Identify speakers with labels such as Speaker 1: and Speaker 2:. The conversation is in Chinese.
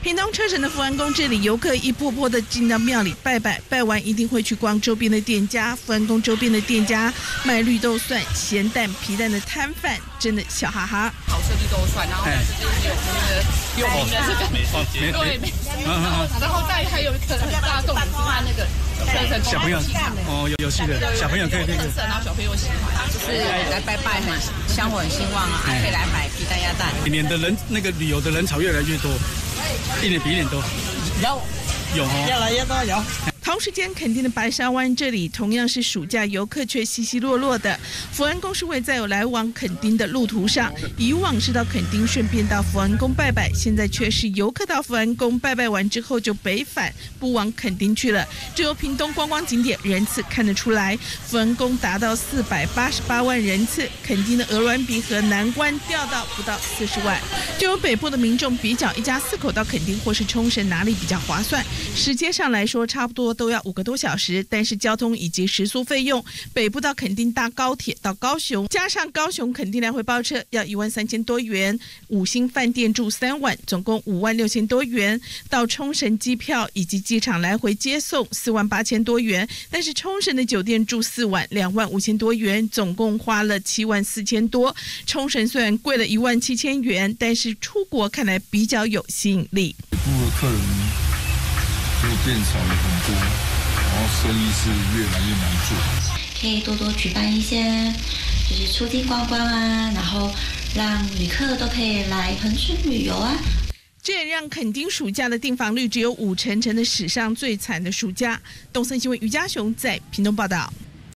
Speaker 1: 屏东车城的福安宫这里，游客一波波的进到庙里拜拜，拜完一定会去逛周边的店家。福安宫周边的店家卖绿豆蒜、咸蛋、皮蛋的摊贩，真的笑哈哈。
Speaker 2: 好吃绿豆蒜，然后有名的这个梅芳街，对，然后再还有一个很大的重点是它那个
Speaker 3: 小朋友有趣的，小朋友可以那个，
Speaker 2: 然后小朋友喜欢，就是来拜拜很香火很兴旺啊，可以来买皮蛋鸭蛋。
Speaker 3: 每年的人那个旅游的人潮越来越多，一年比一年多。有哦，
Speaker 4: 越来越多有。
Speaker 1: 同时间，垦丁的白沙湾这里同样是暑假游客却稀稀落落的。福安宫是位在有来往垦丁的路途上，以往是到垦丁顺便到福安宫拜拜，现在却是游客到福安宫拜拜完之后就北返，不往垦丁去了。这由屏东观光景点人次看得出来，福安宫达到488万人次，垦丁的鹅銮鼻和南关掉到不到40万。就有北部的民众比较一家4口到垦丁或是冲绳哪里比较划算，时间上来说差不多都要5个多小时，但是交通以及食宿费用，北部到垦丁搭高铁到高雄，加上高雄垦丁来回包车要13000多元，5星饭店住3晚，总共56000多元。到冲绳机票以及机场来回接送48000多元，但是冲绳的酒店住4晚25000多元，总共花了74000多。冲绳虽然贵了17000元，但是出国看来比较有吸引力。
Speaker 5: 北部的客人就变少了很多，然后生意是越来越难做。
Speaker 6: 可以多多举办一些就是出境观光啊，然后让旅客都可以来恒春旅游啊。
Speaker 1: 这也让垦丁暑假的订房率只有5成，成的史上最惨的暑假。东森新闻于嘉雄在屏东报道。